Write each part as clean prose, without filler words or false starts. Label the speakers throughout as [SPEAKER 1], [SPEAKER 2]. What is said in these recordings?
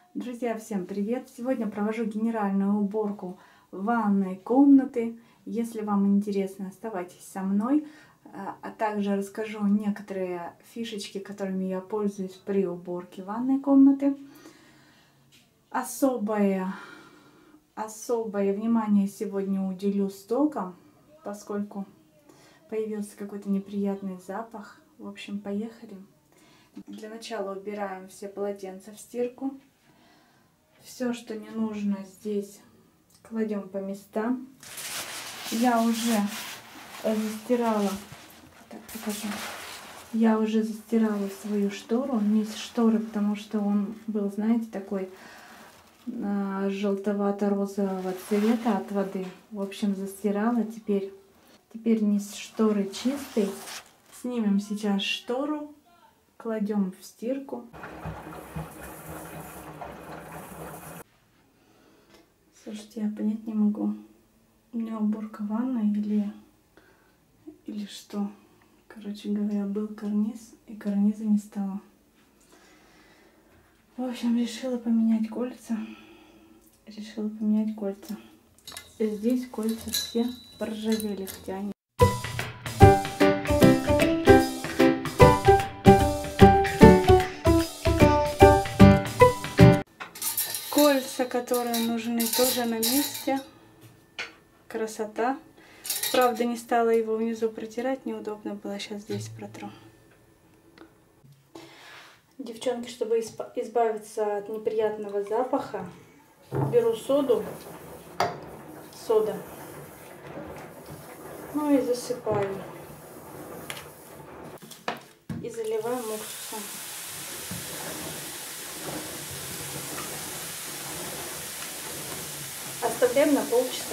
[SPEAKER 1] Друзья, всем привет! Сегодня провожу генеральную уборку ванной комнаты. Если вам интересно, оставайтесь со мной. А также расскажу некоторые фишечки, которыми я пользуюсь при уборке ванной комнаты. Особое внимание сегодня уделю стокам, поскольку появился какой-то неприятный запах. В общем, поехали. Для начала убираем все полотенца в стирку. Все, что не нужно, здесь кладем по местам. Я уже застирала, так покажу. Я уже застирала свою штору, низ шторы, потому что он был, знаете, такой желтовато-розового цвета от воды. В общем, застирала. Теперь низ шторы чистый. Снимем сейчас штору, кладем в стирку. Слушайте, я понять не могу, у меня уборка ванной или что. Короче говоря, был карниз, и карниза не стало. В общем, решила поменять кольца. И здесь кольца все поржавели, хотя они... Кольца, которые нужны, тоже на месте. Красота. Правда, не стала его внизу протирать, неудобно было. Сейчас здесь протру. Девчонки, чтобы избавиться от неприятного запаха, беру сода. Ну и засыпаю. И заливаю уксусом. Оставляем на полчаса.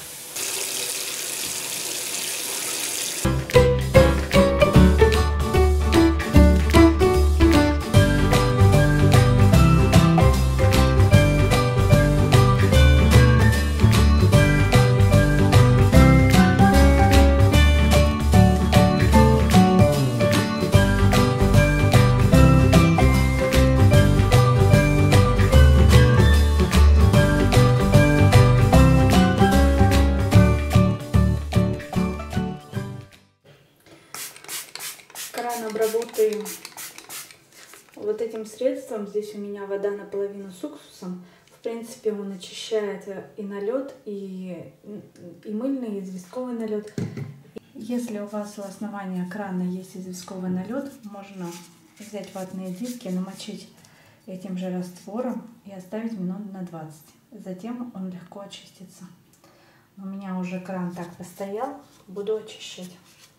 [SPEAKER 1] Кран обработаю вот этим средством. Здесь у меня вода наполовину с уксусом. В принципе, он очищает и налет, и мыльный, и известковый налет. Если у вас у основания крана есть известковый налет, можно взять ватные диски, намочить этим же раствором и оставить минут на 20. Затем он легко очистится. У меня уже кран так постоял, буду очищать.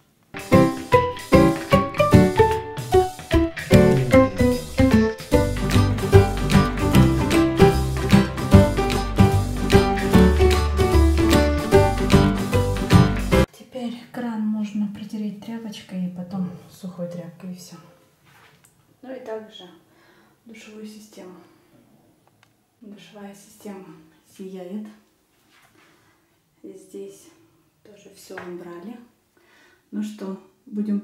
[SPEAKER 1] Кран можно протереть тряпочкой и потом сухой тряпкой, и все. Ну и также душевую систему. Душевая система сияет. Здесь тоже все убрали. Ну что, будем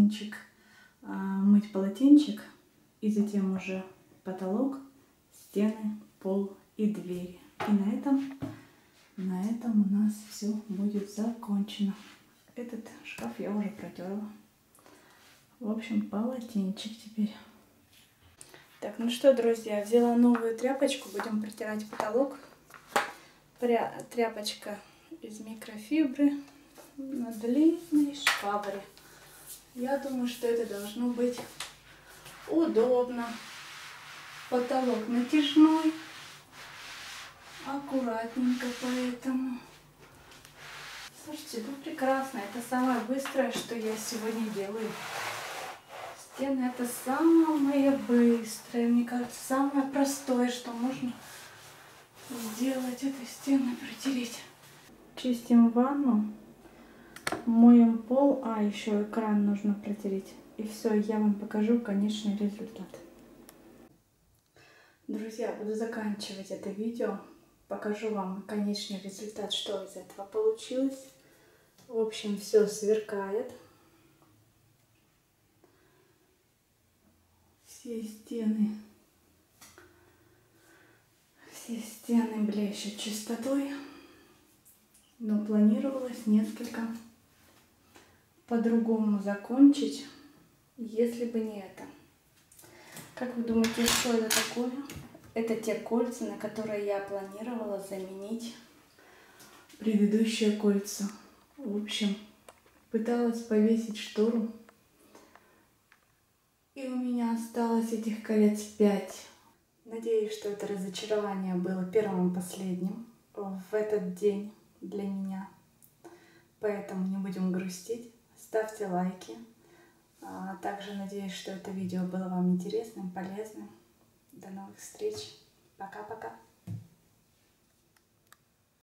[SPEAKER 1] мыть полотенчик, и затем уже потолок, стены, пол и двери. И на этом у нас все будет закончено. Этот шкаф я уже протерла. В общем, полотенчик теперь. Так, ну что, друзья, взяла новую тряпочку. Будем протирать потолок. Тряпочка из микрофибры на длинной швабре. Я думаю, что это должно быть удобно. Потолок натяжной. Аккуратненько поэтому. Слушайте, ну прекрасно. Это самое быстрое, что я сегодня делаю. Стены — это самое быстрое, мне кажется, самое простое, что можно сделать. Это стены протереть. Чистим ванну, моем пол, еще экран нужно протереть. И все, я вам покажу конечный результат. Друзья, буду заканчивать это видео. Покажу вам конечный результат, что из этого получилось. В общем, все сверкает. Все стены Все стены блещут чистотой, но планировалось несколько по-другому закончить, если бы не это. Как вы думаете, что это такое? Это те кольца, на которые я планировала заменить предыдущие кольца. В общем, пыталась повесить штору, и у меня осталось этих колец 5. Надеюсь, что это разочарование было первым и последним в этот день для меня. Поэтому не будем грустить. Ставьте лайки. Также надеюсь, что это видео было вам интересным, полезным. До новых встреч. Пока-пока.